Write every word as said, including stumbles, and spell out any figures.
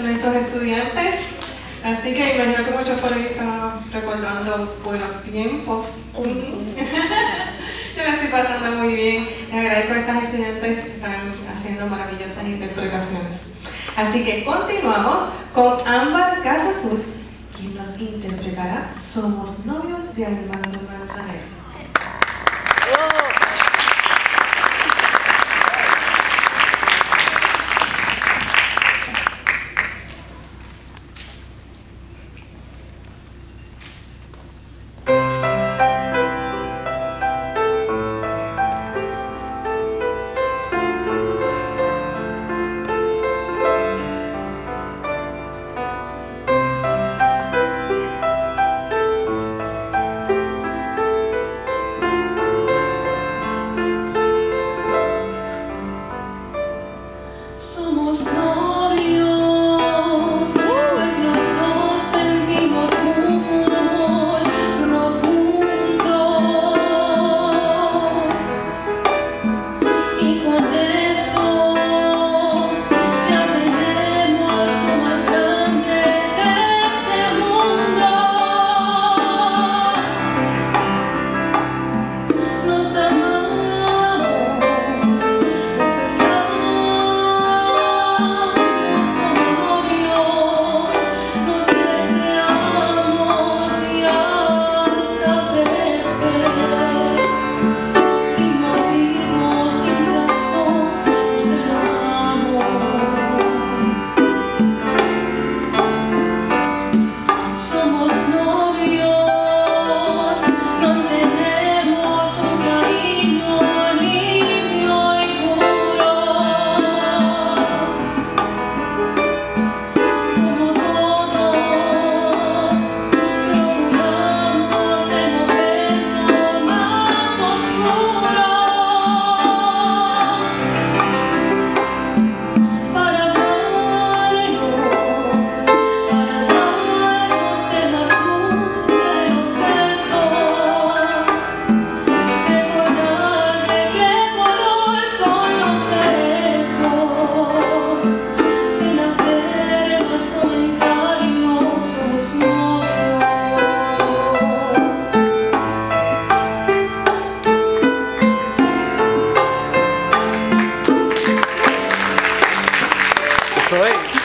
hacen estos estudiantes. Así que imagino que muchos por ahí están recordando buenos tiempos. Yo la estoy pasando muy bien. Les agradezco a estas estudiantes que están haciendo maravillosas interpretaciones. Así que continuamos con Ámbar Casasus, quien nos interpretará Somos novios de Armando Manzanero. Eso es.